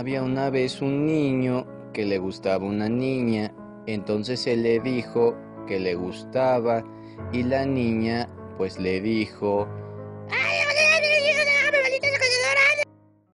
Había una vez un niño que le gustaba una niña, entonces él le dijo que le gustaba y la niña pues le dijo